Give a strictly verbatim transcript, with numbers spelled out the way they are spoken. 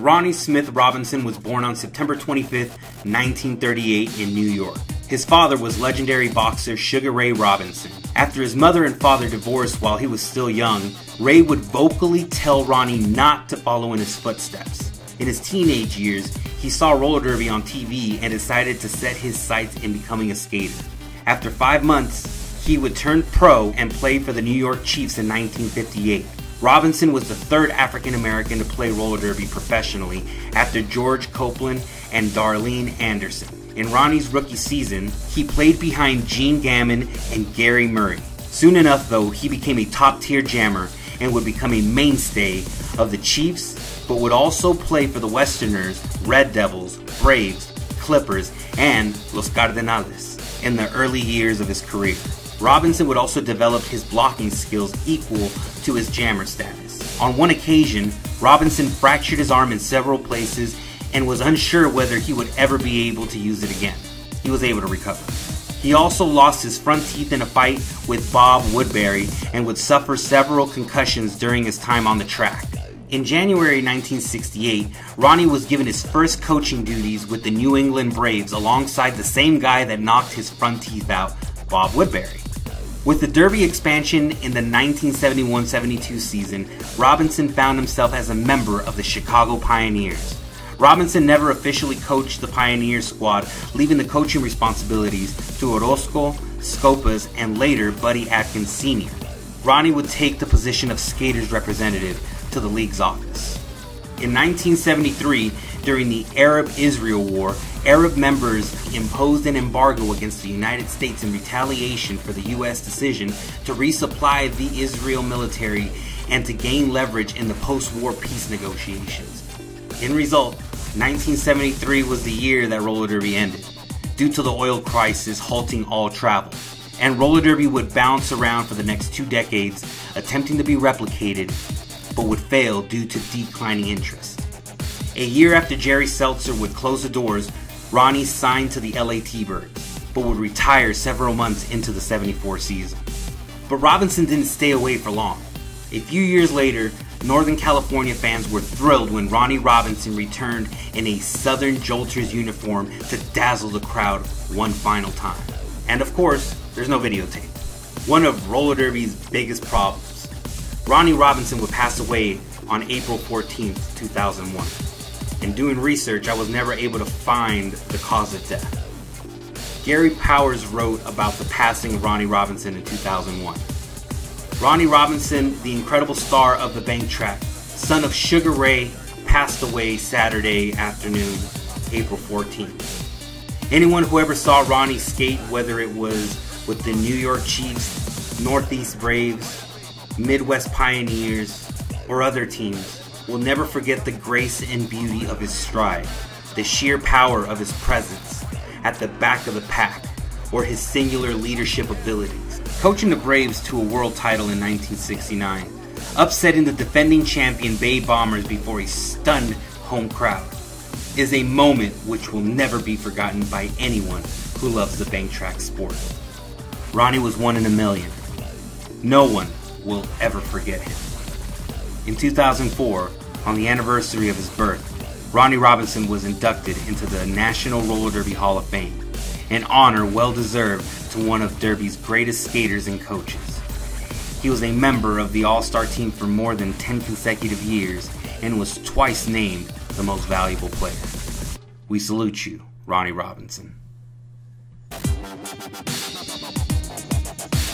Ronnie Smith Robinson was born on September twenty-fifth, nineteen thirty-eight in New York. His father was legendary boxer Sugar Ray Robinson. After his mother and father divorced while he was still young, Ray would vocally tell Ronnie not to follow in his footsteps. In his teenage years, he saw roller derby on T V and decided to set his sights in becoming a skater. After five months, he would turn pro and play for the New York Chiefs in nineteen fifty-eight. Robinson was the third African American to play roller derby professionally after George Copeland and Darlene Anderson. In Ronnie's rookie season, he played behind Gene Gammon and Gary Murray. Soon enough though, he became a top-tier jammer and would become a mainstay of the Chiefs, but would also play for the Westerners, Red Devils, Braves, Clippers, and Los Cardenales in the early years of his career. Robinson would also develop his blocking skills equal to his jammer status. On one occasion, Robinson fractured his arm in several places and was unsure whether he would ever be able to use it again. He was able to recover. He also lost his front teeth in a fight with Bob Woodbury and would suffer several concussions during his time on the track. In January nineteen sixty-eight, Ronnie was given his first coaching duties with the New England Braves alongside the same guy that knocked his front teeth out, Bob Woodbury. With the Derby expansion in the nineteen seventy-one seventy-two season, Robinson found himself as a member of the Chicago Pioneers. Robinson never officially coached the Pioneer squad, leaving the coaching responsibilities to Orozco, Scopas, and later Buddy Atkins Senior Ronnie would take the position of skaters representative to the league's office. In nineteen seventy-three, during the Arab-Israel War, Arab members imposed an embargo against the United States in retaliation for the U S decision to resupply the Israel military and to gain leverage in the post-war peace negotiations. In result, nineteen seventy-three was the year that roller derby ended, due to the oil crisis halting all travel, and roller derby would bounce around for the next two decades, attempting to be replicated, but would fail due to declining interest. A year after Jerry Seltzer would close the doors, Ronnie signed to the L A T-Birds, but would retire several months into the seventy-four season. But Robinson didn't stay away for long. A few years later, Northern California fans were thrilled when Ronnie Robinson returned in a Southern Jolters uniform to dazzle the crowd one final time. And of course, there's no videotape. One of roller derby's biggest problems. Ronnie Robinson would pass away on April fourteenth, two thousand one. In doing research, I was never able to find the cause of death. Gary Powers wrote about the passing of Ronnie Robinson in two thousand one. Ronnie Robinson, the incredible star of the bank track, son of Sugar Ray, passed away Saturday afternoon, April fourteenth. Anyone who ever saw Ronnie skate, whether it was with the New York Chiefs, Northeast Braves, Midwest Pioneers, or other teams, will never forget the grace and beauty of his stride, the sheer power of his presence at the back of the pack, or his singular leadership abilities. Coaching the Braves to a world title in nineteen sixty-nine, upsetting the defending champion Bay Bombers before a stunned home crowd, is a moment which will never be forgotten by anyone who loves the bank track sport. Ronnie was one in a million. No one will ever forget him. In two thousand four, on the anniversary of his birth, Ronnie Robinson was inducted into the National Roller Derby Hall of Fame, an honor well-deserved to one of Derby's greatest skaters and coaches. He was a member of the All-Star team for more than ten consecutive years and was twice named the most valuable player. We salute you, Ronnie Robinson.